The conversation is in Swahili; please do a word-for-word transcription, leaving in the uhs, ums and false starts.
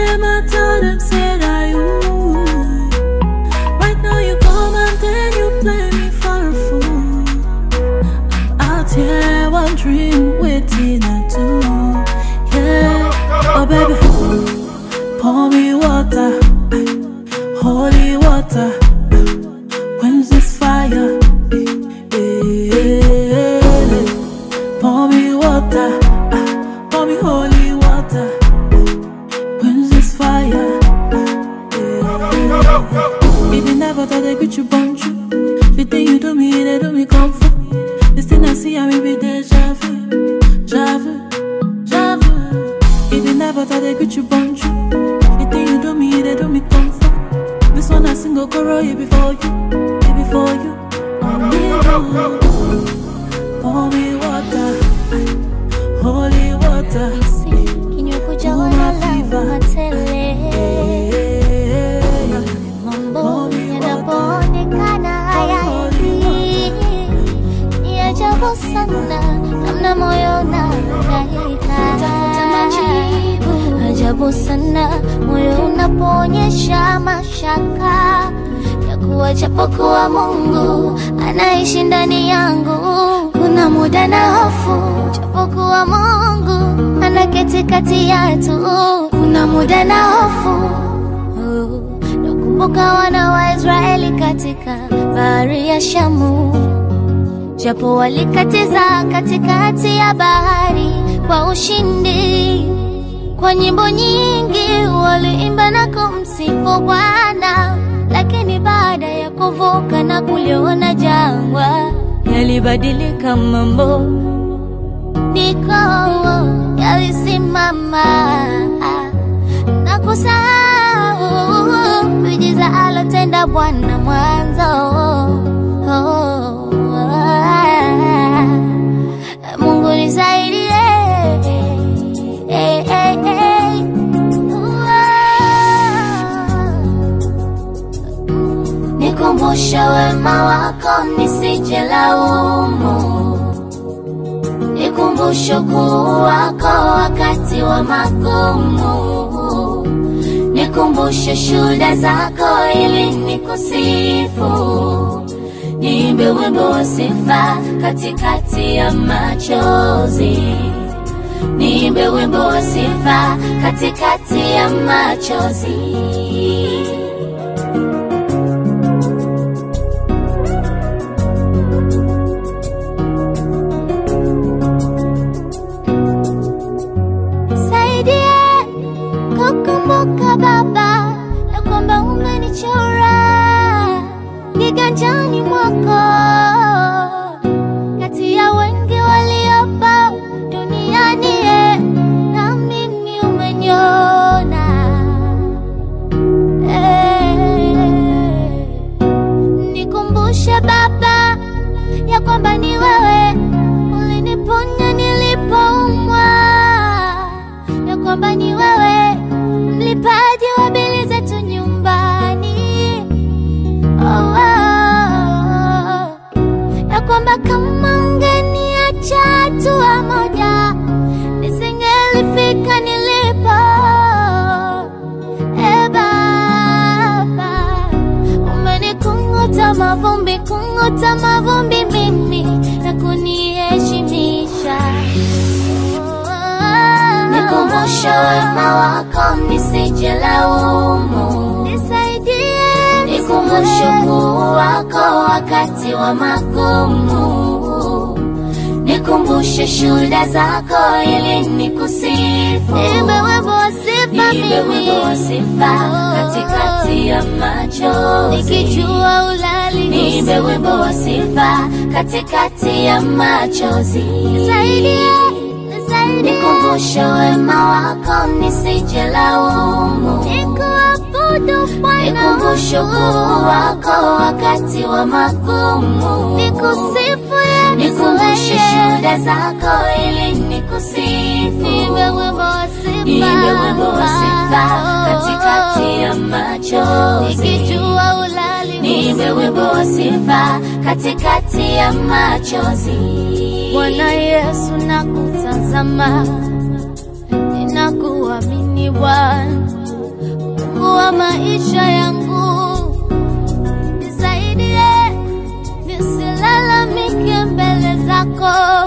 them, I tell them, say that you. Right now you come and then you play me for a fool. I'm out here wondering, waiting I do. Yeah, oh baby, pour me water, holy water. When's this fire? Yeah. Pour me water, pour me holy water. When's this fire? Yeah. If you never thought I could you bunch you, the thing you do me, they do me comfort. This thing I see, I may be deja vu, deja vu, deja vu. If you never thought I could you bunch you, the thing you do me, they do me comfort. This one I sing go chorus, yeah, before you, yeah, before you, only you. Pour me water, holy water. Kinyukuja wala matele. Mambo yanapoonekana hayaendi. Ni ajabu sana namna moyo unahangaika. Tafuta majibu. Ajabu sana moyo unapoonyesha mashaka ya kuwa japokuwa Mungu anaishi ndani yangu. Kuna muda na hofu japokuwa Mungu anaketi kati yetu. Kuna muda na hofu nakumbuka wana wa Israeli katika bahari ya Shamu, japo walikatiza katikati ya bahari kwa ushindi. Kwa nyimbo nyingi waliimba na kumsifu Bwana, lakini baada ya kuvuka na kuliona jangwa yalibadilika mambo. Niko yalisimama na kusahau miujiza alotenda Bwana mwanzo. Mungu nisaidie, hey, hey, hey. Nikumbushe wema wako nisije laumu. Nikumbushe ukuu wako wakati wa magumu. Nikumbushe shuhuda zako ili nikusifu. Niimbe wimbo wa sifa katikati ya machozi. Niimbe wimbo wa sifa katikati ya machozi. Kukumbuka Baba ya kwamba umenichora kiganjani mwako. Kati ya wengi waliopo duniani na mimi umeniona. Hey, nikumbushe Baba ya kwamba ni wewe uliniponya nilipoumwa, ya kwamba ni wewe mlipaji wa bili zetu nyumbani. Oh, oh, oh. Ya kwamba kama ungeniacha hatua moja nisingelifika nilipo. E Baba, umenikunguta mavumbi, kunguta mavumbi mimi na kuniheshimisha. Nikumbushe wema wako nisije laumu. Nisaidie, nikumbushe ukuu wako wakati wa magumu. Nikumbushe shuhuda zako ili nikusifu. Niimbe wimbo wa sifa mimi. Niimbe wimbo wa sifa katikati ya machozi. Nikijua ulali. Niimbe wimbo wa sifa katikati ya machozi. Nisaidie, nikumbushe wema wako nisije laumu. Nikuabudu Bwana. Nikumbushe ukuu wako wakati wa magumu. Nikusifu Yesu. Nikumbushe shuhuda zako ili nikusifu. Niimbe wimbo wa sifa. Niimbe wimbo wa sifa katikati ya machozi. Nikijua ulali. Niimbe wimbo wa sifa katikati ya machozi. Bwana Yesu nakutazama, ninakuamini Bwana. wa maisha yangu. Nisaidie nisilalamike mbele zako.